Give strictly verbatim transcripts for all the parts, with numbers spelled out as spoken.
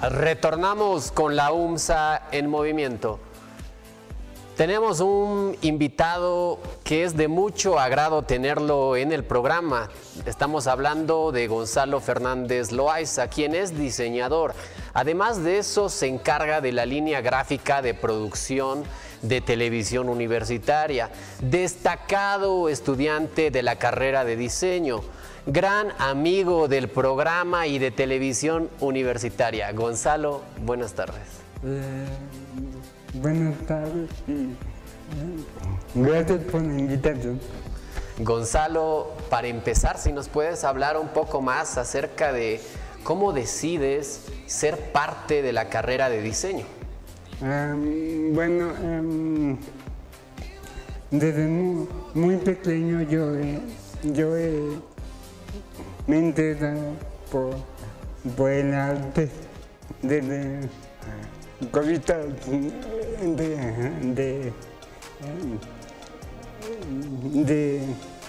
Retornamos con la UMSA en movimiento. Tenemos un invitado que es de mucho agrado tenerlo en el programa. Estamos hablando de Gonzalo Fernández Loaiza, quien es diseñador. Además de eso, se encarga de la línea gráfica de producción de televisión universitaria. Destacado estudiante de la carrera de diseño. Gran amigo del programa y de televisión universitaria. Gonzalo, buenas tardes. Eh, buenas tardes y eh, gracias por la invitación. Gonzalo, para empezar, si nos puedes hablar un poco más acerca de cómo decides ser parte de la carrera de diseño. Um, bueno, um, desde muy, muy pequeño yo, eh, yo eh, me he interesado por, por el arte desde cositas de, de, de,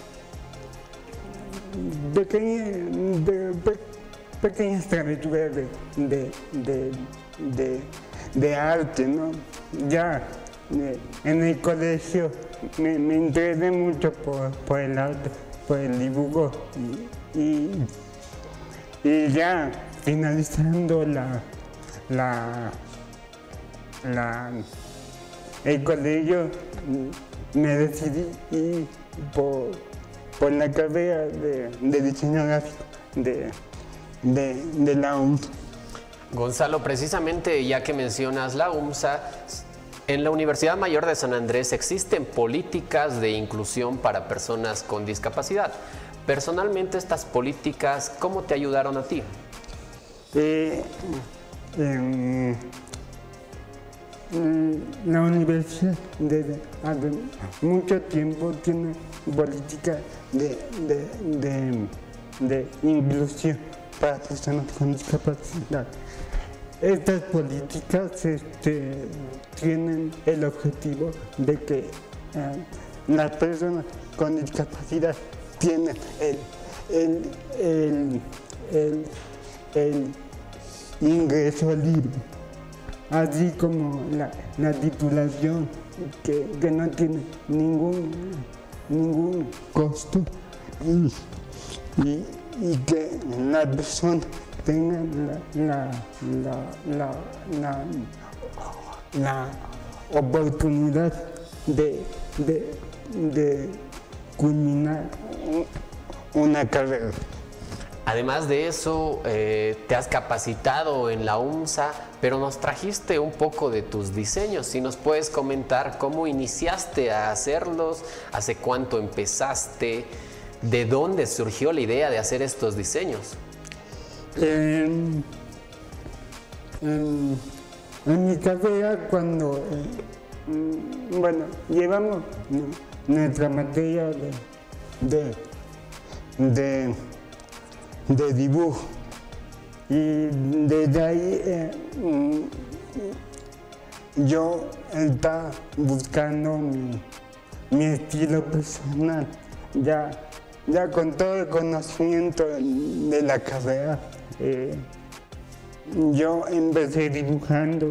pequeña, de pe, pequeñas travesuras de, de, de, de, de arte, ¿no? Ya eh, en el colegio me, me interesé mucho por, por el arte, por el dibujo y, y, y ya finalizando la, la, la, el colegio me decidí ir por, por la carrera de, de diseño gráfico de, de, de la UMSA. Gonzalo, precisamente ya que mencionas la UMSA, en la Universidad Mayor de San Andrés existen políticas de inclusión para personas con discapacidad. Personalmente, estas políticas, ¿cómo te ayudaron a ti? Eh, eh, la universidad desde hace mucho tiempo tiene políticas de, de, de, de inclusión para personas con discapacidad. Estas políticas este, tienen el objetivo de que eh, las personas con discapacidad tienen el, el, el, el, el ingreso libre, así como la, la titulación que, que no tiene ningún, ningún costo y, y, y que las personas tengan la, la, la, la, la, la oportunidad de, de, de culminar una carrera. Además de eso, eh, te has capacitado en la UMSA, pero nos trajiste un poco de tus diseños. Si nos puedes comentar cómo iniciaste a hacerlos, hace cuánto empezaste, de dónde surgió la idea de hacer estos diseños. En, en, en mi carrera, cuando, eh, bueno, llevamos nuestra materia de, de, de, de dibujo y desde ahí eh, yo estaba buscando mi, mi estilo personal, ya, ya con todo el conocimiento de la carrera. Eh, yo empecé dibujando.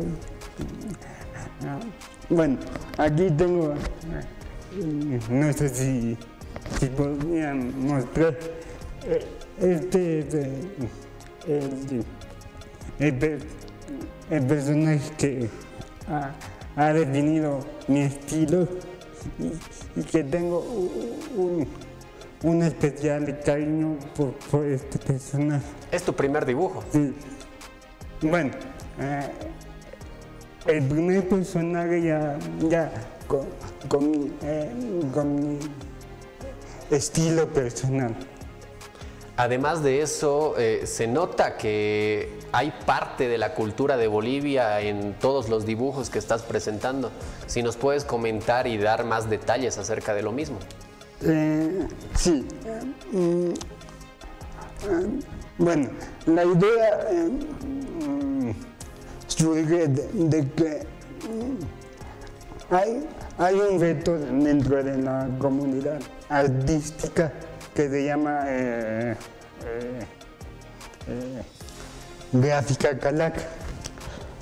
Bueno, aquí tengo, no sé si, si podrían mostrar, este es el, el, el personaje que ha, ha definido mi estilo y, y que tengo un, un especial cariño por, por este personaje. ¿Es tu primer dibujo? Sí. Bueno, eh, el primer personaje ya, ya con, con, mi, eh, con mi estilo personal. Además de eso, eh, se nota que hay parte de la cultura de Bolivia en todos los dibujos que estás presentando. Si nos puedes comentar y dar más detalles acerca de lo mismo. Eh, sí. Eh, eh, bueno, la idea eh, surge de, de que hay, hay un reto dentro de la comunidad artística que se llama eh, eh, eh, gráfica calaca.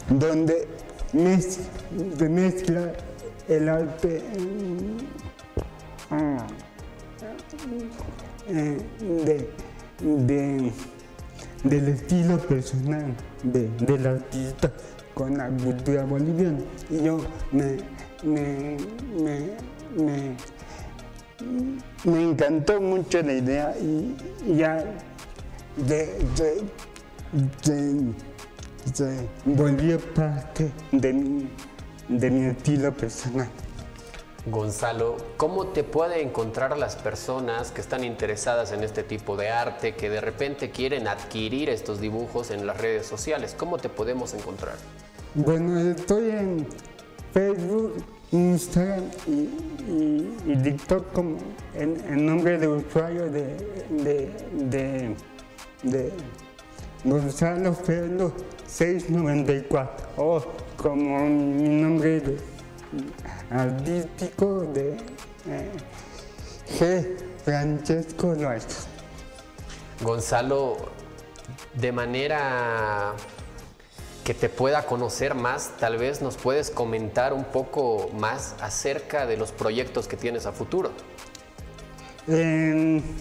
donde mez, se mezcla el arte mm, eh, de, de, del estilo personal de, del artista con la cultura boliviana. Y yo me, me, me, me, me encantó mucho la idea y ya de, de, de, se volvió parte de mi, de mi estilo personal. Gonzalo, ¿cómo te pueden encontrar las personas que están interesadas en este tipo de arte, que de repente quieren adquirir estos dibujos en las redes sociales? ¿Cómo te podemos encontrar? Bueno, estoy en Facebook, Instagram y, y, y TikTok como en, en nombre de usuario de, de, de, de Gonzalo Ferlo seiscientos noventa y cuatro, o como mi nombre de, artístico de eh, G. Francesco Loaiza. Gonzalo, de manera que te pueda conocer más, tal vez nos puedes comentar un poco más acerca de los proyectos que tienes a futuro. Eh,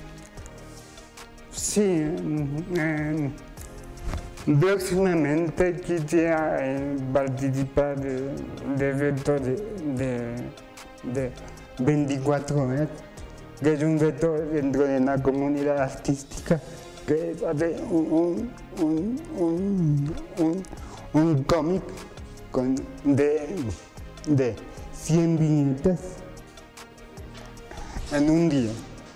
sí, eh, próximamente quisiera eh, participar de, de reto de, de, de veinticuatro horas, que es un reto dentro de la comunidad artística, que es hacer un, un, un, un, un cómic con de, de cien viñetas en un día.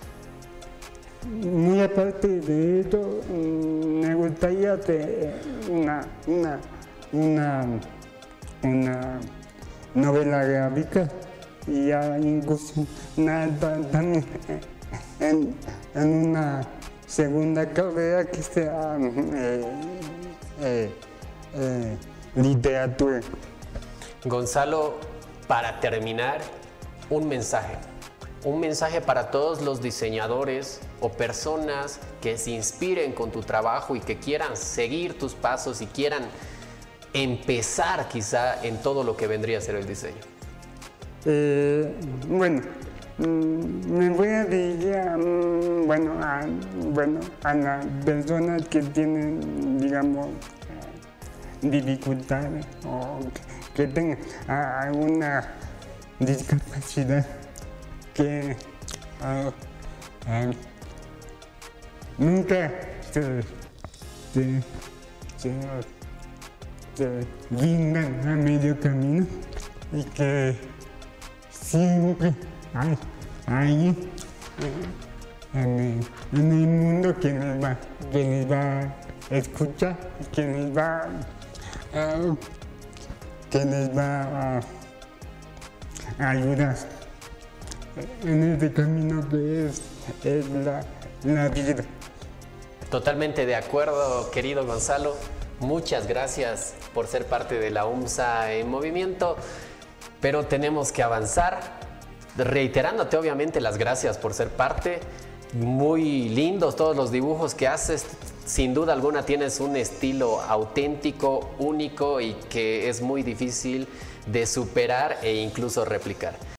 Muy aparte de esto, me gustaría hacer una, una, una, una novela gráfica y ya incursionar también en, en una segunda carrera que sea eh, eh, eh, literatura. Gonzalo, para terminar, un mensaje. Un mensaje para todos los diseñadores o personas que se inspiren con tu trabajo y que quieran seguir tus pasos y quieran empezar quizá en todo lo que vendría a ser el diseño. Eh, bueno, me voy a dirigir a, bueno, a, bueno, a las personas que tienen, digamos, dificultades o que tengan alguna discapacidad que uh, uh, nunca se, se, se, se rindan a medio camino y que siempre hay alguien en el, en el mundo que les va, que les va a escuchar, que les va, uh, que les va a, a ayudar en este camino que es, es la, la vida. Totalmente de acuerdo, querido Gonzalo. Muchas gracias por ser parte de la UMSA en movimiento, pero tenemos que avanzar. Reiterándote obviamente las gracias por ser parte. Muy lindos todos los dibujos que haces. Sin duda alguna tienes un estilo auténtico, único y que es muy difícil de superar e incluso replicar.